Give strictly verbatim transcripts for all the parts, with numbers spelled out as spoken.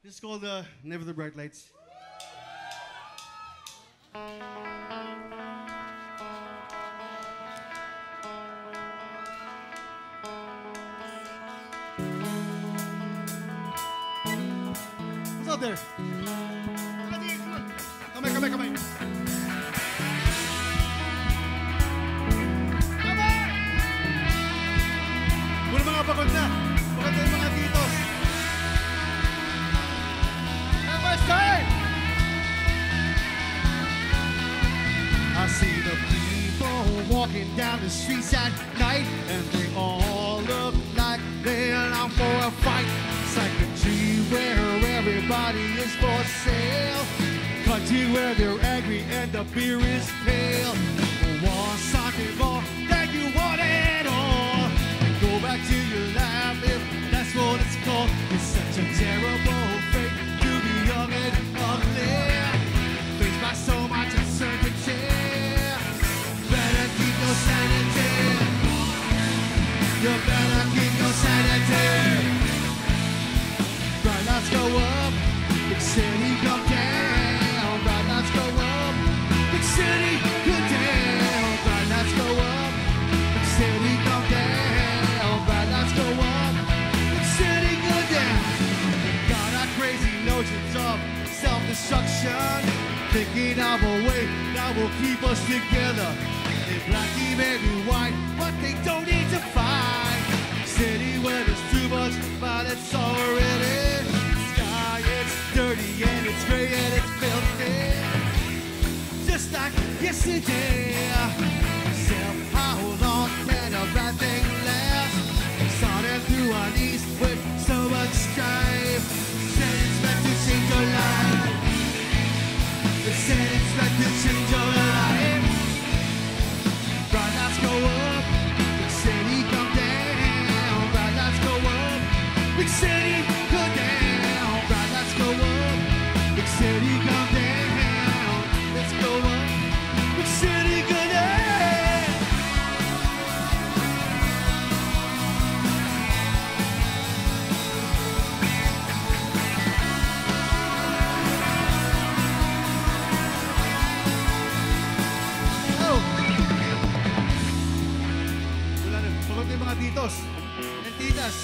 This is called uh, Never the Bright Lights. What's out there? Come here, come here, come here. Come on! Muna mga bakod na. Bakod na yung mga titos. I see the people walking down the streets at night, and they all look like they're out for a fight. It's like a tree where everybody is for sale, country where they're angry and the beer is pale. Want something more than you want it all, and go back to your life if that's what it's called. It's such a terrible fate to be young and ugly, faced by so much uncertainty. Better keep your sanity. You better keep your sanity. Bright lights go up, big city come down. Bright lights go up, big city go down. Bright lights go up, big city come down. Bright lights go up, big city go down. Got our crazy notions of self-destruction, thinking of a way that will keep us together. They black, maybe white, but they don't need to fight. City where there's too much, but it's already. Sky, it's dirty and it's gray and it's filthy, just like yesterday. Self, how long can a bad thing last? Starting through our knees with so much strife. Said it's meant to change your life. They said it's meant to change your life. Bright lights go up, big city come down. Bright lights go up, big city go down. Bright lights go up, big city come down. Let's go up, big city go down. Oh! Wala na, pagod yung mga titos and titas.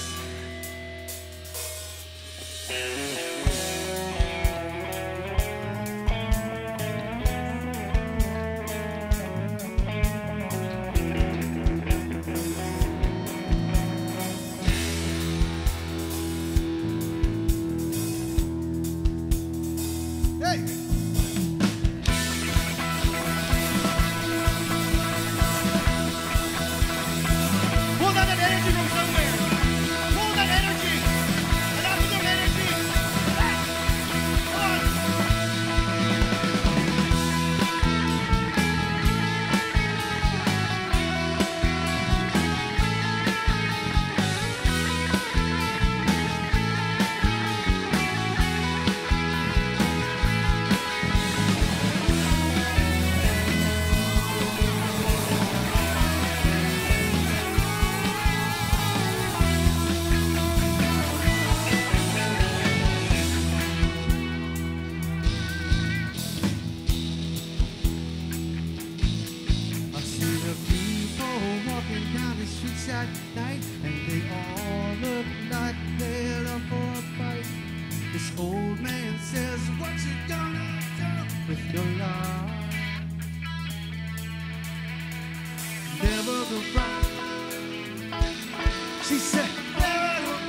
Hey! Pull that energy from somewhere. Pull that energy. Allow your energy. Come on. I see the people walking down the streets at night, and they all look like they're up for a fight. This old man says, what you gonna do with your life? Never the right. She said, never the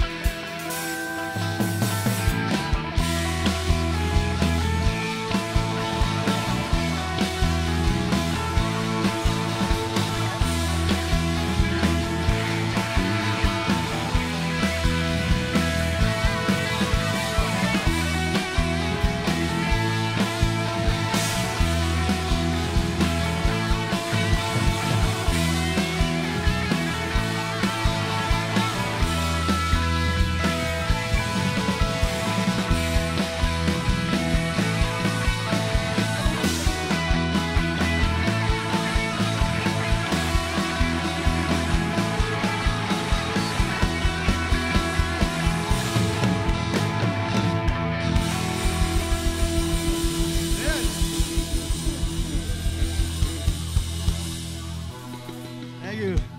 you.